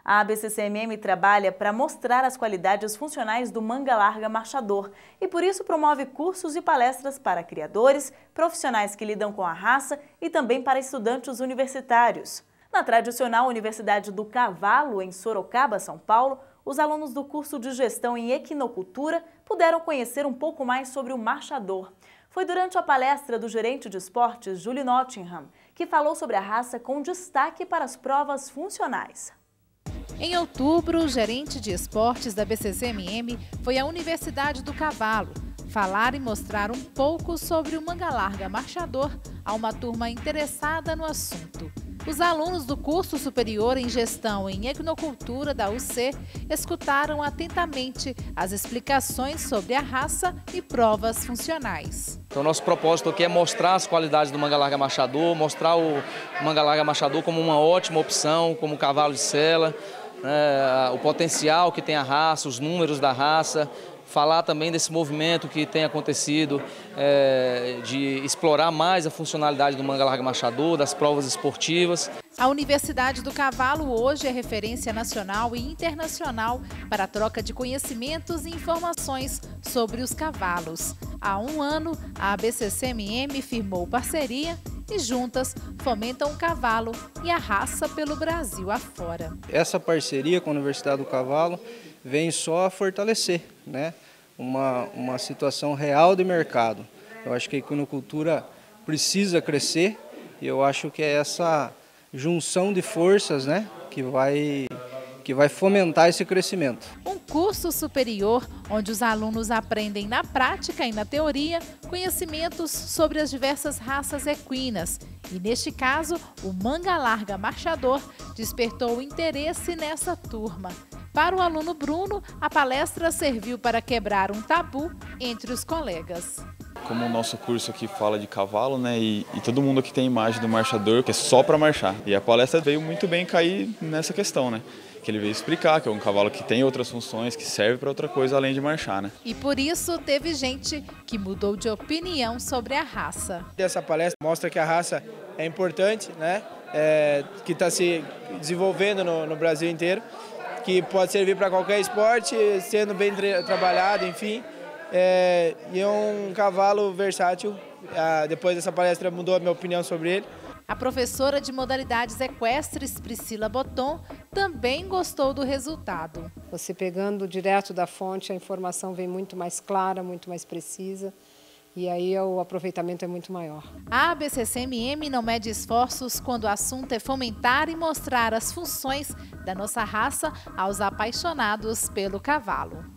A ABCCMM trabalha para mostrar as qualidades funcionais do manga larga marchador e por isso promove cursos e palestras para criadores, profissionais que lidam com a raça e também para estudantes universitários. Na tradicional Universidade do Cavalo, em Sorocaba, São Paulo, os alunos do curso de Gestão em Equinocultura puderam conhecer um pouco mais sobre o marchador. Foi durante a palestra do gerente de esportes, Julie Nottingham, que falou sobre a raça com destaque para as provas funcionais. Em outubro, o gerente de esportes da ABCCMM foi à Universidade do Cavalo falar e mostrar um pouco sobre o manga larga marchador a uma turma interessada no assunto. Os alunos do curso superior em Gestão em Equinocultura da UC escutaram atentamente as explicações sobre a raça e provas funcionais. Então, nosso propósito aqui é mostrar as qualidades do manga larga marchador, mostrar o manga larga marchador como uma ótima opção, como cavalo de sela, o potencial que tem a raça, os números da raça. Falar também desse movimento que tem acontecido de explorar mais a funcionalidade do manga larga marchador, das provas esportivas. A Universidade do Cavalo hoje é referência nacional e internacional para a troca de conhecimentos e informações sobre os cavalos. Há um ano, a ABCCMM firmou parceria e juntas fomentam o cavalo e a raça pelo Brasil afora. Essa parceria com a Universidade do Cavalo vem só a fortalecer, né, uma situação real de mercado. Eu acho que a equinocultura precisa crescer e eu acho que é essa junção de forças, né, que vai fomentar esse crescimento. Um curso superior onde os alunos aprendem na prática e na teoria conhecimentos sobre as diversas raças equinas. E neste caso, o manga larga marchador despertou o interesse nessa turma. Para o aluno Bruno, a palestra serviu para quebrar um tabu entre os colegas. Como o nosso curso aqui fala de cavalo, né, e todo mundo aqui tem imagem do marchador, que é só para marchar. E a palestra veio muito bem cair nessa questão, né? Que ele veio explicar que é um cavalo que tem outras funções, que serve para outra coisa além de marchar, né? E por isso teve gente que mudou de opinião sobre a raça. Essa palestra mostra que a raça é importante, né? Que está se desenvolvendo no Brasil inteiro, que pode servir para qualquer esporte, sendo bem trabalhado, enfim. E é um cavalo versátil. Depois dessa palestra mudou a minha opinião sobre ele. A professora de modalidades equestres, Priscila Boton, também gostou do resultado. Você pegando direto da fonte, a informação vem muito mais clara, muito mais precisa. E aí o aproveitamento é muito maior. A ABCCMM não mede esforços quando o assunto é fomentar e mostrar as funções da nossa raça aos apaixonados pelo cavalo.